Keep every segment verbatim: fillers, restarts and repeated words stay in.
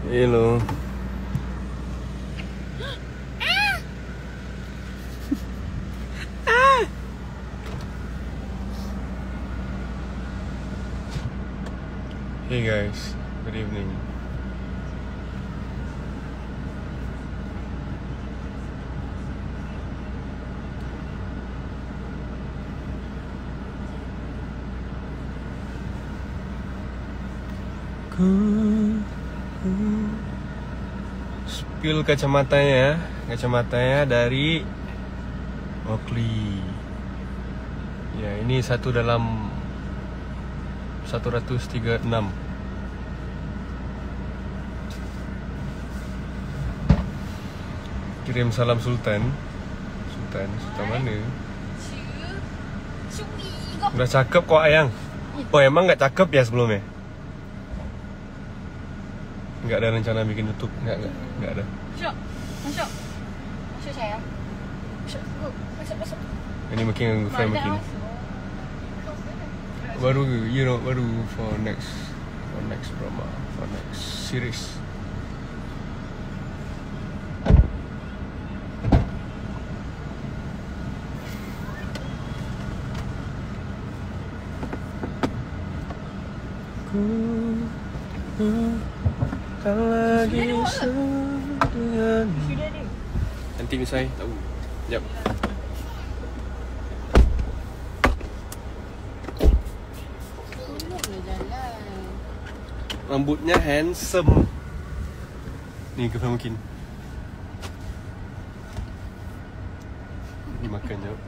Hello. Hey guys, good evening. Spill kacamatanya, kacamatanya dari Oakley. Ya, ini satu dalam seratus tiga puluh enam. Kirim salam Sultan. Sultan, Sultan mana? Udah cakep kok ayang. Oh emang gak cakep ya sebelumnya? Nggak ada rencana bikin YouTube, nggak nggak nggak ada. Masuk, masuk, masuk sayang. Masuk, masuk, masuk. Ini makin frame makin. Baru, you know, baru for next, for next drama, for next series. Lagi dengan nanti misai tahu. Jap. Rambutnya handsome. Ni ke mungkin. Dimakan jap.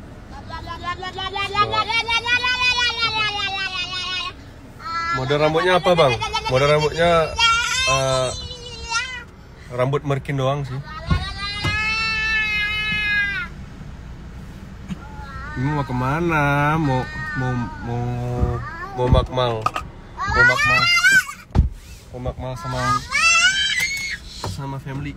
Model rambutnya apa bang? Model rambutnya Uh, rambut merkin doang sih. Ini mau kemana? Mau mau mau mau makmal, mau makmal, mau makmal sama sama family.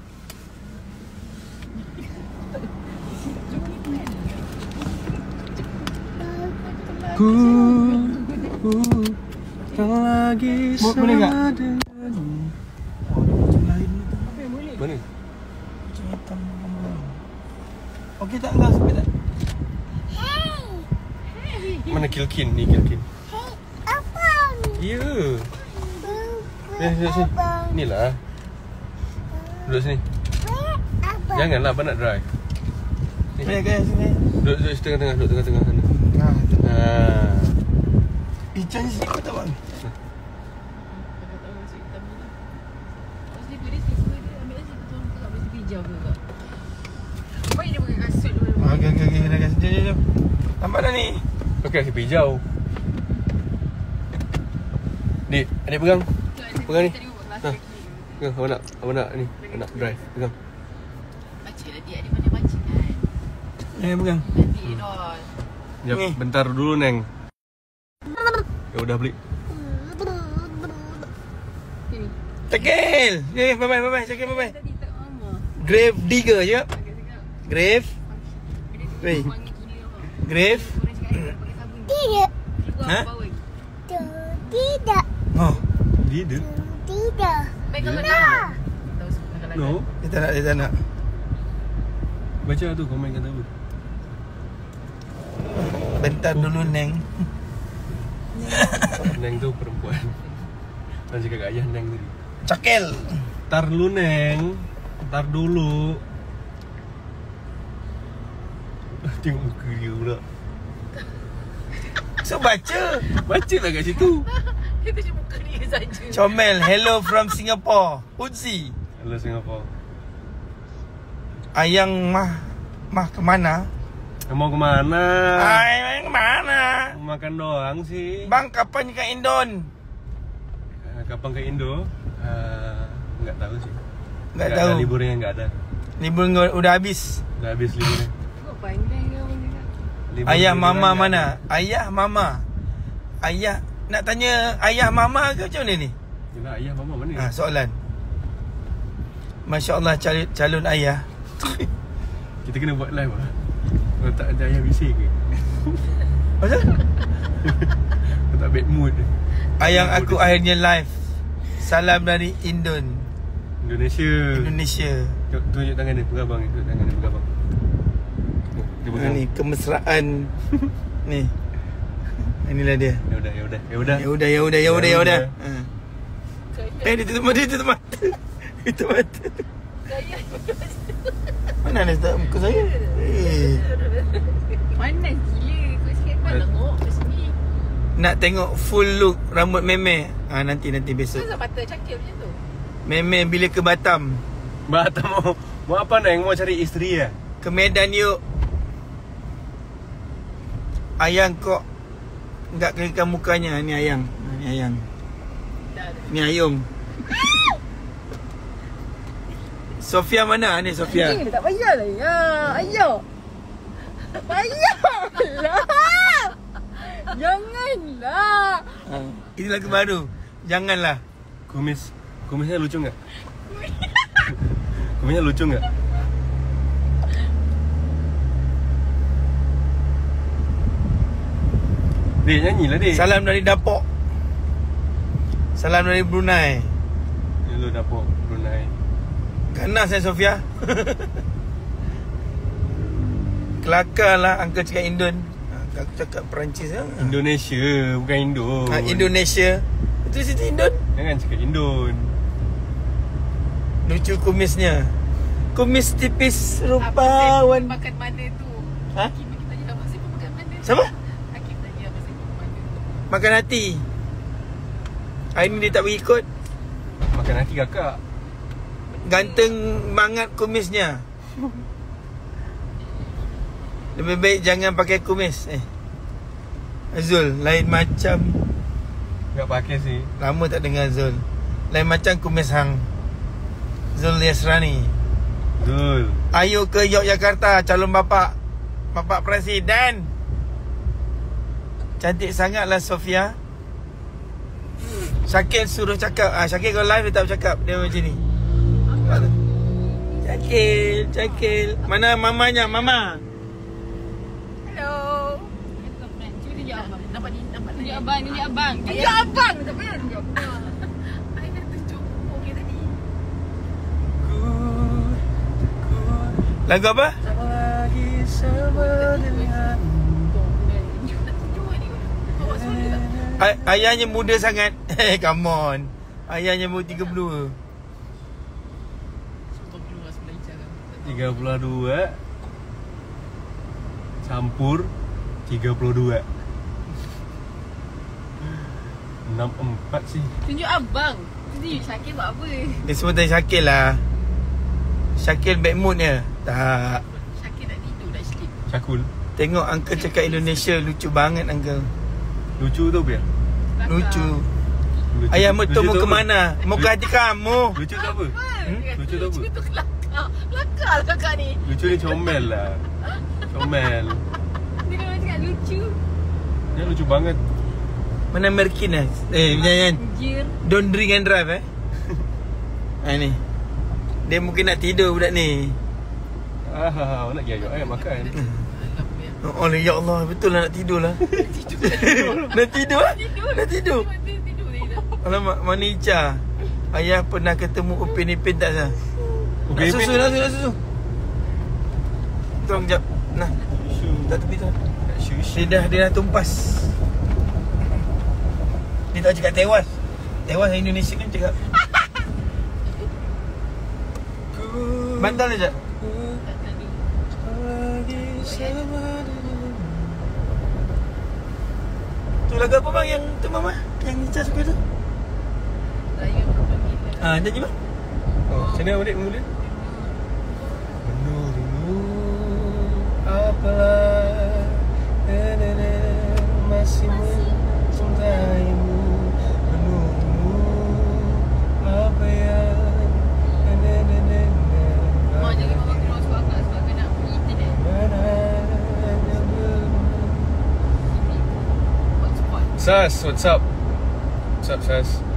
Ku ku lagi sama dia. Mana? Okey tak enggak sampai tak? Mana Kilkin ni Kilkin? Hey, apa? Ya. Eh, sini sini. Inilah. Duduk sini. Janganlah abang nak drive. Okey, okey sini. Duduk duduk tengah-tengah, duduk tengah-tengah sana. Nah. Ha. Ican sini kau tak bang? Okey, okey, okey. Dah kasi. Jom, jom. Nampak dah ni. Okey, kasi hijau. Dik, adik pegang. Pegang ni. Ha. Pegang, awak nak, awak nak ni. Awak nak drive. Pegang. Baca lah dia, dia pandai baca kan. Eh, pegang. Nanti dol. Jap, Ni. bentar dulu, Neng. Ya udah beli. Sini. Cekil. Eh, bye-bye, bye-bye. Cekil, bye-bye. Tadi tak lama. Grave digger je. Grave. Wei. Grave. Tidak. Ha? Tidak. Oh. Dia Tidak. Pegang No. mana? Tahu sebenarnya. No. Dia tak nak, dia tak nak. Baca tu komen kata apa. Bentar dulu, Neng. Neng tu perempuan. Nanti cakap kat ayah Neng tadi. Cekil. Tar dulu, Neng. Tar dulu. Tengok muka dia pula. So baca. Baca lah kat situ. Itu cuma muka dia saja. Comel, hello from Singapore. Uzi. Hello Singapore. Ayang mah mah kemana? Mau kemana? Ay, kemana? Mau makan doang sih. Bang, kapan ke Indon? Uh, kapan ke Indo? Uh, nggak tahu sih. Nggak Nggak tahu. ada, liburnya nggak ada. Libur udah habis. Udah habis liburnya. Kok pandai ke abang cakap? Libur, Ayah liburan mama nggak mana? ada. Ayah mama. Ayah nak tanya ayah mama ke macam mana ni? Yelah, ayah mama mana? Ha, soalan. Masya Allah calon, calon ayah. Kita kena buat live lah. Kalau tak ada ayah bising ke? Macam? Kalau tak bad mood. Ayang aku akhirnya live. Salam dari Indon. Indonesia. Indonesia. Tunjuk, tunjuk tangan dia, pegang abang ni. Tunjuk tangan dia, pegang abang. Dia Ha, pegang. ni kemesraan. Ni. Inilah dia. Ya udah, ya udah, ya udah. Ya udah, ya udah, ya udah, ya udah. Ha. Saya Eh, dia tutup mata, dia tutup mata. Dia tutup mata. Saya Mana dia tak muka saya? Eh. Mana gila. Kau cakap kau tengok kat sini. Nak tengok full look rambut Meme. Ah ha, nanti nanti besok. Kenapa mata cakap macam tu? Meme bila ke Batam. Batam mau. Mau apa Neng? Mau cari isteri ya? Ke Medan yuk. Ayang kok enggak kerikan mukanya. Ni ayang. Ha, ni ayang. Dah dah. Ni Ayung. Sofia mana? Ni Sofia. Anjing, tak payahlah ya. Ayo. Tak payahlah. Janganlah. Ha. Ini lagu baru. Janganlah. Kumis. Kumisnya lucu enggak? Kumisnya lucu enggak? Dek, nyanyilah Dek. Salam dari Dapok. Salam dari Brunei. Ni lu dapur Brunei. Ganas eh Sofia. Kelakar lah Uncle cakap Indon. Ha, aku cakap Perancis lah. Indonesia, bukan Indon. Ha, Indonesia. Itu situ Indon. Jangan cakap Indon. Lucu kumisnya. Kumis tipis Apa rupawan. saya makan mana tu? Ha? Hakim kita tanya apa saya makan mana? Siapa? Hakim tanya apa saya makan mana? Makan hati. Hari ni dia tak pergi ikut. Makan hati kakak. Ganteng banget kumisnya. Lebih baik jangan pakai kumis. Eh Azul, lain macam. Tak pakai sih. Lama tak dengar Zul. Lain macam kumis hang. Zul Yasrani. Betul. Ayo ke Yogyakarta, calon bapa Bapak Presiden. Cantik sangatlah Sofia. Syakil suruh cakap. Ah, Syakil kalau live dia tak bercakap. Dia macam ni. Syakil, Syakil. Mana mamanya? Mama. Hello. Cuba tunjuk abang. Nampak ni, nampak ni. Tunjuk abang, tunjuk abang. Tunjuk abang. Tak payah tunjuk abang. I dah tunjuk okey tadi. Lagu apa? Lagi sama dengan Ay- ayahnya muda sangat. Eh, come on. Ayahnya umur tiga puluh dua. tiga puluh dua campur tiga puluh dua. enam puluh empat sih. Tunjuk abang. Tunjuk Syakir buat apa? Dia semua tanya Syakil lah. Syakil bad mood dia. Tak. Syakir nak tidur, nak sleep. Syakul. Tengok Uncle cakap Indonesia. Lucu banget Uncle. Lucu tu biar. Lucu. Lucu. Ayah betul Lucu mau tu ke apa? mana? Mau ke hati kamu. Lucu tu apa? Hmm? Lucu tu apa? Lucu tu kelakar. Kelakar lah kakak ni. Lucu ni comel lah. Comel. Dia memang cakap lucu. Dia lucu banget. Mana Merkin lah. Eh jangan. Anjir. Don't drink and drive eh. Ha ni. Dia mungkin nak tidur budak ni. Ah, nak pergi ayok ayat makan. Oh ya Allah. Betul lah nak tidur lah. Nak tidur lah. Nak tidur. Tidur dia. Alamak, mana Ica? Ayah pernah ketemu Upin Ipin tak sah? Nak Upin susu, Ipin? nak susu, nak susu. Tolong jap. Nah, Susu. tak tepi tu. Susu. Dia dah, dia dah tumpas. Dia tak cakap tewas. Tewas Indonesia kan cakap. Bantal je. Tu lagu apa bang yang tu mama? Yang Ica suka tu? Raya berpanggil. Ah, nyanyi bang. Oh, sini adik mula. Menurutmu apalah nenek masih mencintaimu. Menurutmu apa yang nenek Mak jangan mama keluar sebab akak sebab akak nak pergi internet. Hotspot. Sas, what's up? What's up, Sas?